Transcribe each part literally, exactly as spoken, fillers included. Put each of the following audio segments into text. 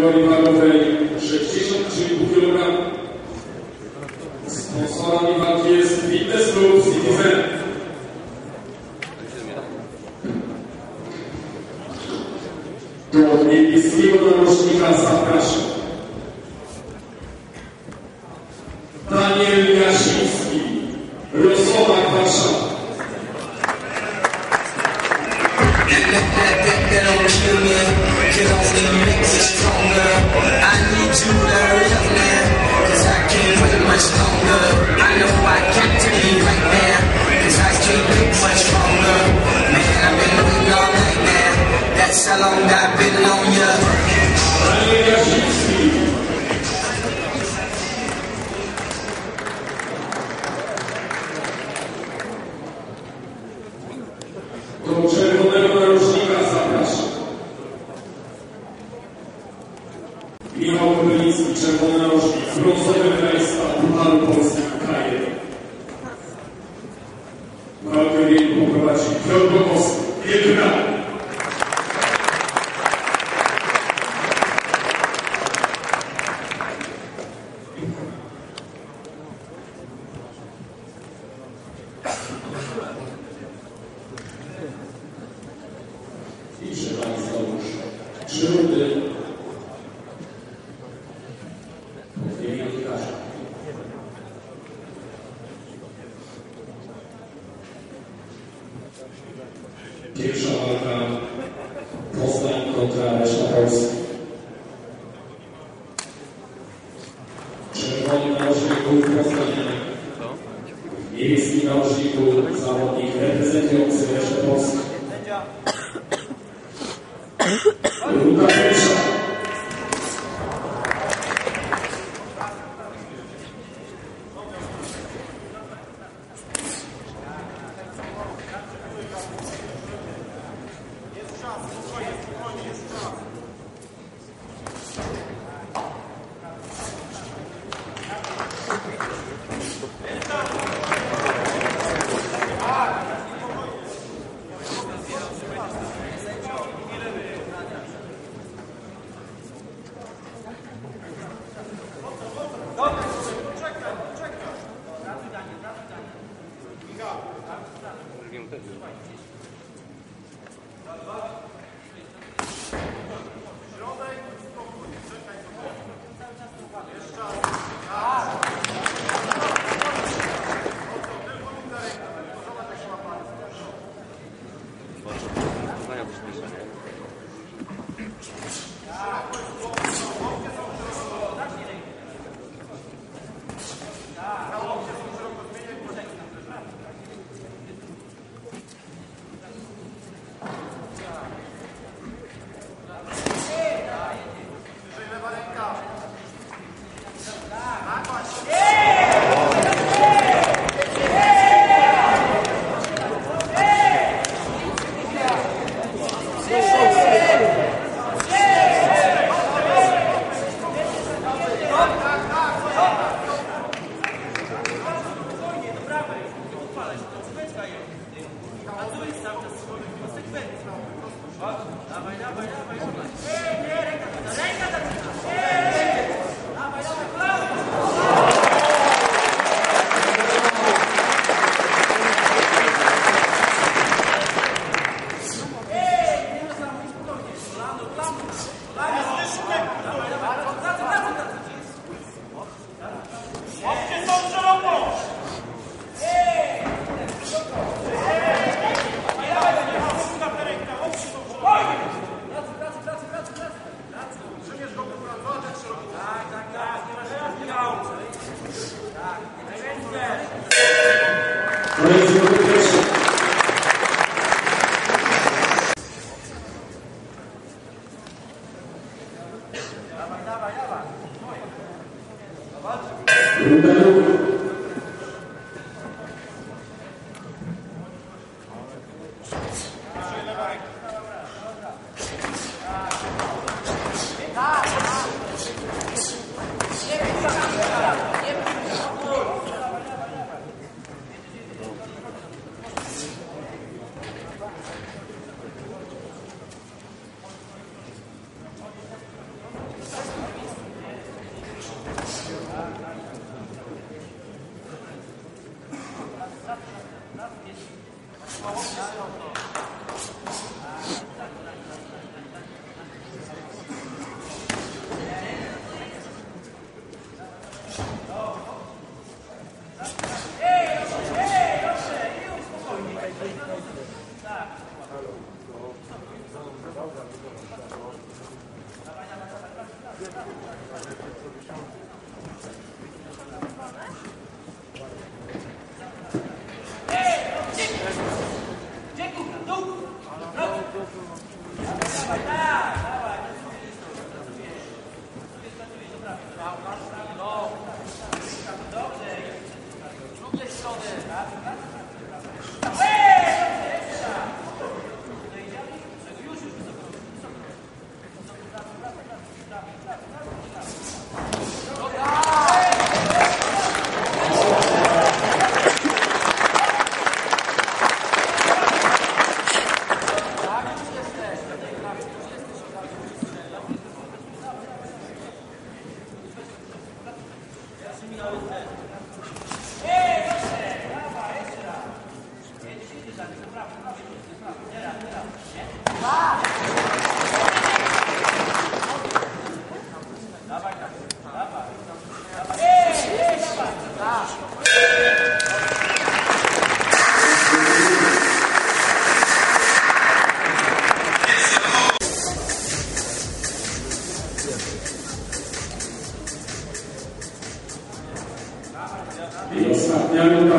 kategorii wagowej sześćdziesiąt trzy i pół kilograma. Sponsorami walki jest Fitness Club Citizen. Do niebieskiego narożnika zapraszam Daniel Jasiński, Rosławek, Warszawa. How long I've been on ya? Do czerwonego narożnika zapraszam Michał Krylicki, czerwony narożnik, brązowy medalista Pucharu Polski K jeden. Walkę ringu poprowadzi Piotr Bokowski, wielki brawo. I proszę Państwa już trzy rundy. Dwie minuty każda. Pierwsza walka Poznań kontra reszta Polski. Czerwony narożnik był Poznań. W niebieskim narożniku zawodnik reprezentujący resztę Polski. Runda pierwsza. Jest czas, spokojnie, spokojnie, jest czas. Dawaj, dawaj, dawaj, dawaj. Ręka zaczyna. Dawaj, dawaj, kolano. Ej, nie można mówić spokojnie. Kolano, kolano. Kolano. Dawaj, dawaj. Wracaj, wracaj, wracaj. Łapcie są szeroko. Ej. Dawaj, dawaj, dawaj. ostatnia minuta.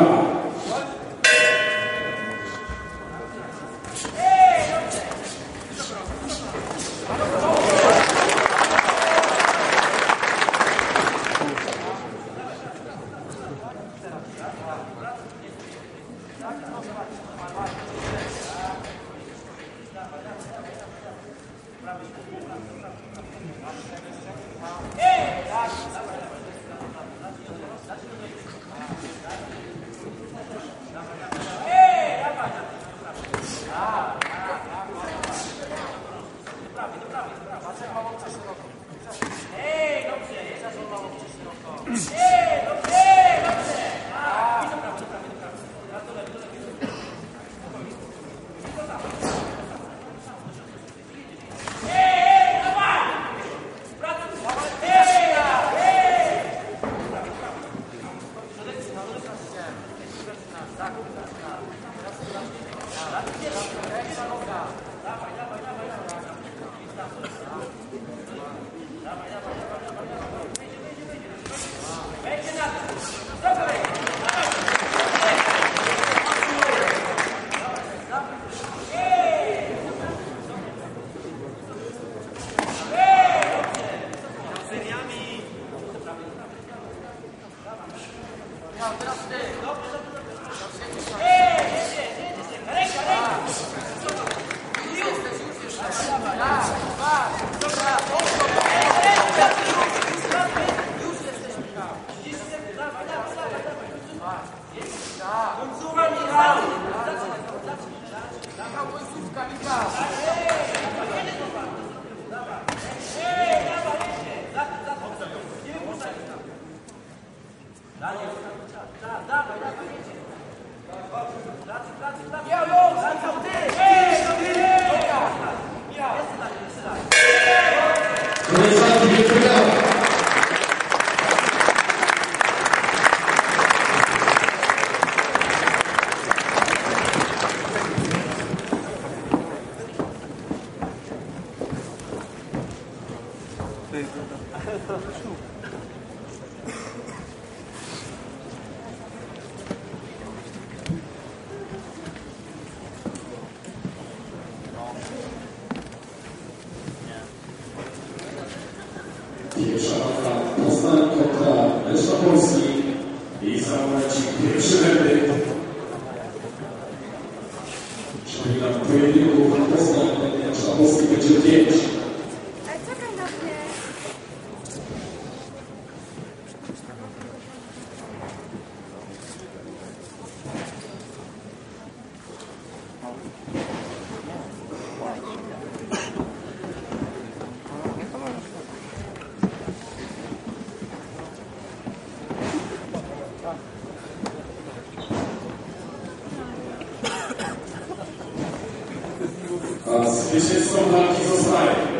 Pierwsza walka Poznań kontra Leszna Polski i za momencik pierwszy werdykt. Przypominam, pojedynku Poznań Leszna Polski będzie pięć. Ale czekaj na mnie. A zwycięzcą walki zostaje